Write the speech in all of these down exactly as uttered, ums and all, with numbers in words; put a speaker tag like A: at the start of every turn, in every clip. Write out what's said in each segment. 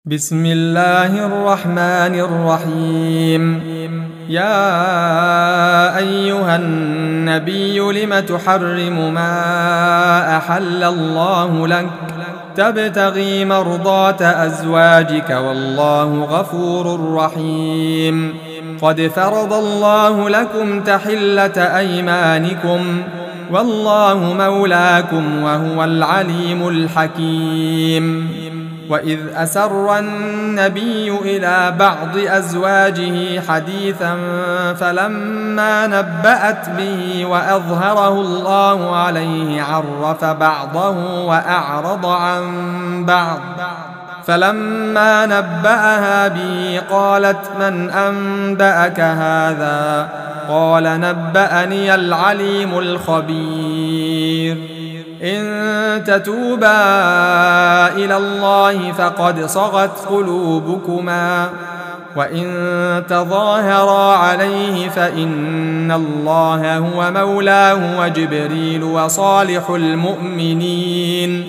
A: بسم الله الرحمن الرحيم. يا أيها النبي لم تحرم ما أحل الله لك تبتغي مرضات أزواجك والله غفور رحيم. قد فرض الله لكم تحلة أيمانكم والله مولاكم وهو العليم الحكيم. وإذ أسر النبي إلى بعض أزواجه حديثا فلما نبأت به وأظهره الله عليه عرف بعضه وأعرض عن بعض فلما نبأها به قالت من أنبأك هذا؟ قال نبأني العليم الخبير. إن تتوبا إلى الله فقد صغت قلوبكما وإن تظاهرا عليه فإن الله هو مولاه وجبريل وصالح المؤمنين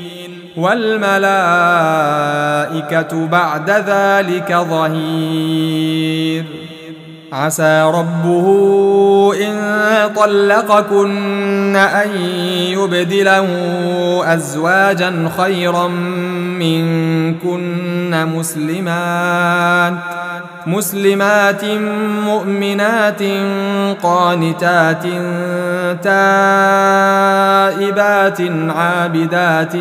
A: والملائكة بعد ذلك ظهير. عسى ربه إن طلقكن أن يبدله أزواجا خيرا منكن مسلمات مسلمات مؤمنات قانتات تائبات عابدات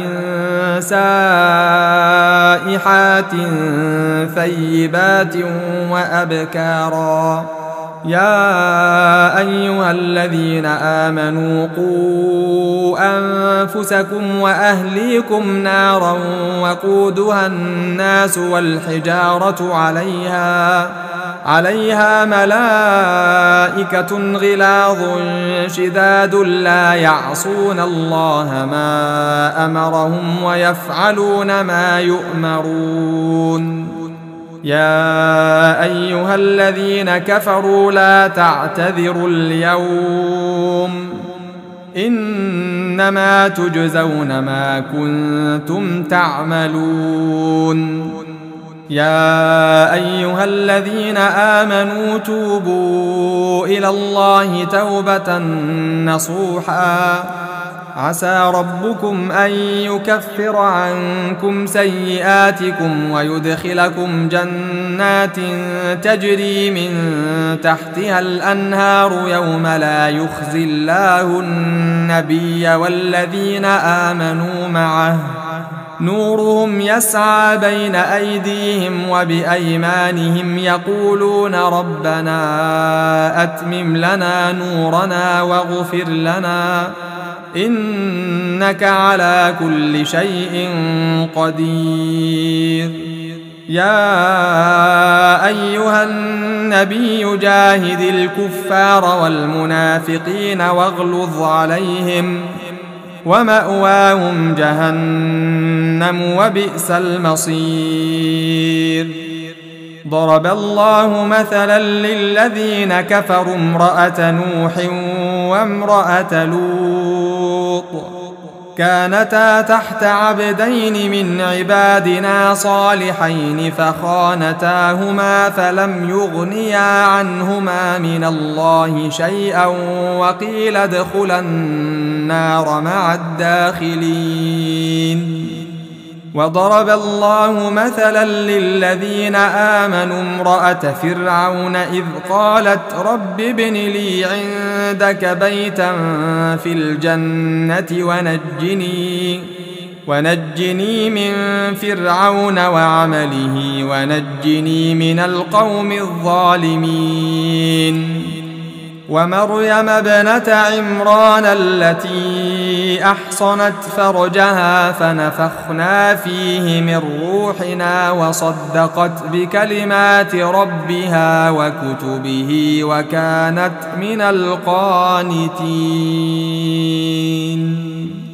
A: سائحات ثيبات وأبكارا. يا أيها الذين آمنوا قوا أنفسكم وأهليكم نارا وقودها الناس والحجارة عليها عليها ملائكة غلاظ شداد لا يعصون الله ما أمرهم ويفعلون ما يؤمرون. يا أيها الذين كفروا لا تعتذروا اليوم إنما تجزون ما كنتم تعملون. يا أيها الذين آمنوا توبوا إلى الله توبة نصوحا عسى ربكم أن يكفر عنكم سيئاتكم ويدخلكم جنات تجري من تحتها الأنهار يوم لا يخزي الله النبي والذين آمنوا معه نورهم يسعى بين أيديهم وبأيمانهم يقولون ربنا أتمم لنا نورنا واغفر لنا إنك على كل شيء قدير. يا أيها النبي جاهد الكفار والمنافقين واغلظ عليهم ومأواهم جهنم وبئس المصير. ضرب الله مثلا للذين كفروا امرأة نوح وامرأة لوط كانتا تحت عبدين من عبادنا صالحين فخانتاهما فلم يغنيا عنهما من الله شيئا وقيل ادخلا النار مع الداخلين. وضرب الله مثلا للذين آمنوا امرأة فرعون إذ قالت رب ابن لي عندك بيتا في الجنة ونجني ونجني من فرعون وعمله ونجني من القوم الظالمين. ومريم ابنة عمران التي أحصنت فرجها فنفخنا فيه من روحنا وصدقت بكلمات ربها وكتبه وكانت من القانتين.